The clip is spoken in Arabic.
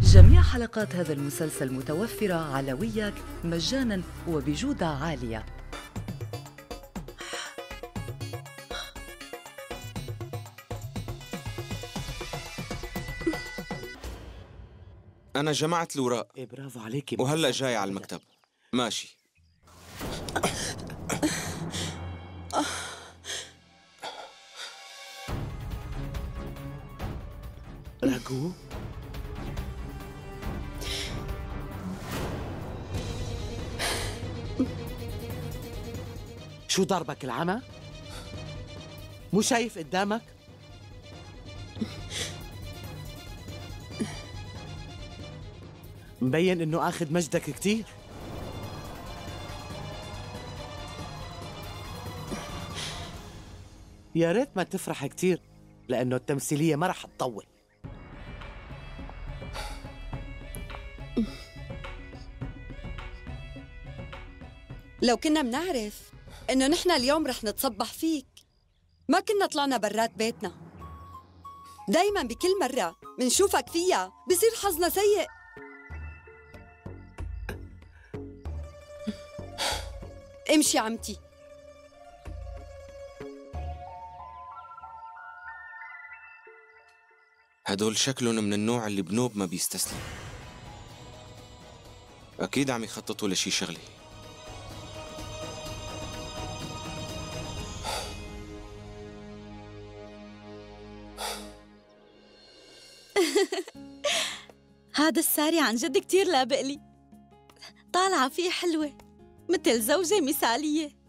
جميع حلقات هذا المسلسل متوفرة على وياك مجاناً وبجودة عالية. أنا جمعت الأوراق. إيه برافو عليكي. وهلأ جاي على المكتب. ماشي. راجو، شو ضربك العمى؟ مو شايف قدامك؟ مبين انه اخذ مجدك كتير. يا ريت ما تفرح كتير لانه التمثيلية ما رح تطول. لو كنا منعرف إنه نحن اليوم رح نتصبح فيك ما كنا طلعنا برات بيتنا. دايماً بكل مرة منشوفك فيها بصير حظنا سيء. امشي عمتي. هدول شكلهم من النوع اللي بنوب ما بيستسلم. أكيد عم يخططوا لشي شغلي. هذا الساري عن جد كتير لابق لي. طالعة فيه حلوة مثل زوجة مثالية.